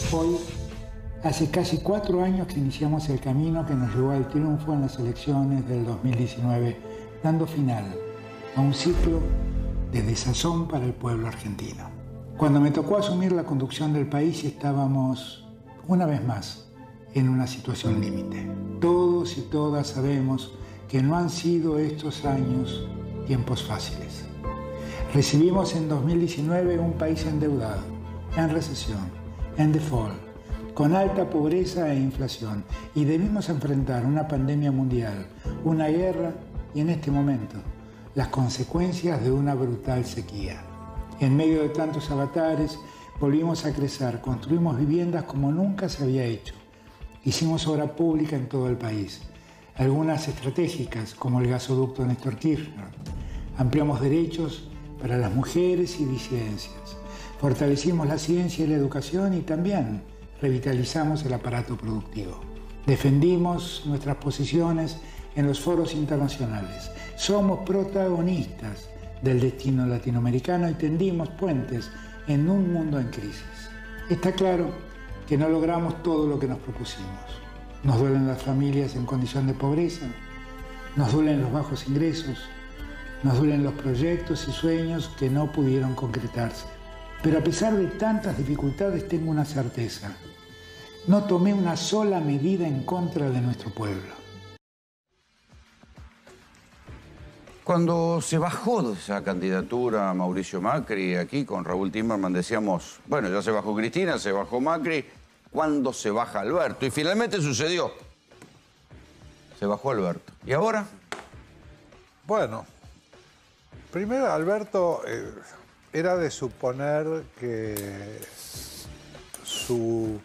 Hoy, hace casi 4 años que iniciamos el camino que nos llevó al triunfo en las elecciones del 2019, dando final a un ciclo de desazón para el pueblo argentino. Cuando me tocó asumir la conducción del país estábamos, una vez más, en una situación límite. Todos y todas sabemos que no han sido estos años tiempos fáciles. Recibimos en 2019 un país endeudado, en recesión, en default, con alta pobreza e inflación, y debimos enfrentar una pandemia mundial, una guerra y, en este momento, las consecuencias de una brutal sequía. En medio de tantos avatares, volvimos a crecer, construimos viviendas como nunca se había hecho. Hicimos obra pública en todo el país, algunas estratégicas como el gasoducto Néstor Kirchner. Ampliamos derechos para las mujeres y disidencias. Fortalecimos la ciencia y la educación y también revitalizamos el aparato productivo. Defendimos nuestras posiciones en los foros internacionales. Somos protagonistas del destino latinoamericano y tendimos puentes en un mundo en crisis. Está claro que no logramos todo lo que nos propusimos. Nos duelen las familias en condición de pobreza, nos duelen los bajos ingresos, nos duelen los proyectos y sueños que no pudieron concretarse. Pero a pesar de tantas dificultades tengo una certeza. No tomé una sola medida en contra de nuestro pueblo. Cuando se bajó de esa candidatura Mauricio Macri, aquí con Raúl Timerman decíamos, bueno, ya se bajó Cristina, se bajó Macri, ¿cuándo se baja Alberto? Y finalmente sucedió. Se bajó Alberto. ¿Y ahora? Bueno, primero Alberto era de suponer que su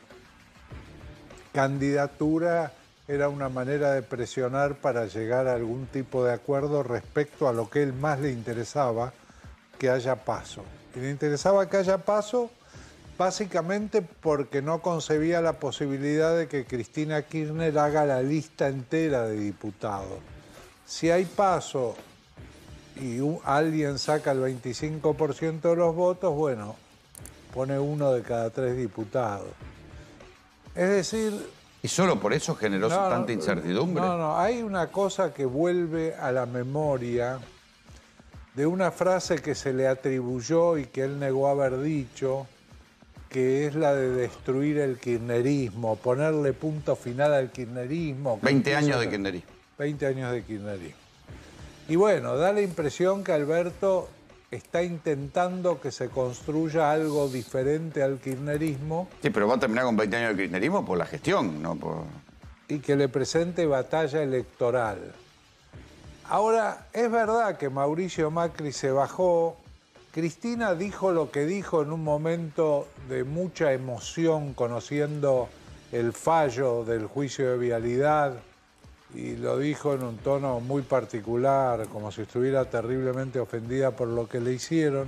candidatura era una manera de presionar para llegar a algún tipo de acuerdo respecto a lo que él más le interesaba, que haya paso. Y le interesaba que haya paso básicamente porque no concebía la posibilidad de que Cristina Kirchner haga la lista entera de diputados. Si hay paso y alguien saca el 25% de los votos, bueno, pone 1 de cada 3 diputados. Es decir... ¿Y solo por eso generó tanta incertidumbre? No, hay una cosa que vuelve a la memoria de una frase que se le atribuyó y que él negó haber dicho, que es la de destruir el kirchnerismo, ponerle punto final al kirchnerismo. 20 años de kirchnerismo. 20 años de kirchnerismo. Y bueno, da la impresión que Alberto está intentando que se construya algo diferente al kirchnerismo. Sí, pero va a terminar con 20 años de kirchnerismo por la gestión, no por... Y que le presente batalla electoral. Ahora, es verdad que Mauricio Macri se bajó. Cristina dijo lo que dijo en un momento de mucha emoción, conociendo el fallo del juicio de vialidad, y lo dijo en un tono muy particular, como si estuviera terriblemente ofendida por lo que le hicieron.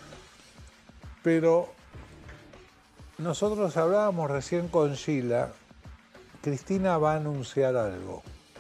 Pero nosotros hablábamos recién con Sheila, Cristina va a anunciar algo.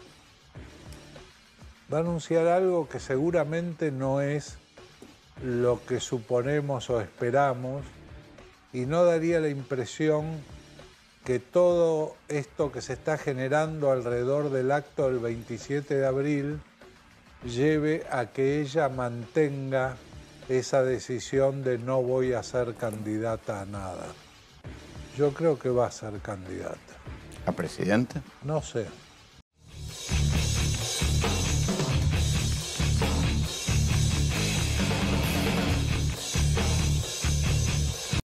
Va a anunciar algo que seguramente no es lo que suponemos o esperamos, y no daría la impresión que todo esto que se está generando alrededor del acto del 27 de abril lleve a que ella mantenga esa decisión de no voy a ser candidata a nada. Yo creo que va a ser candidata. ¿A presidente? No sé.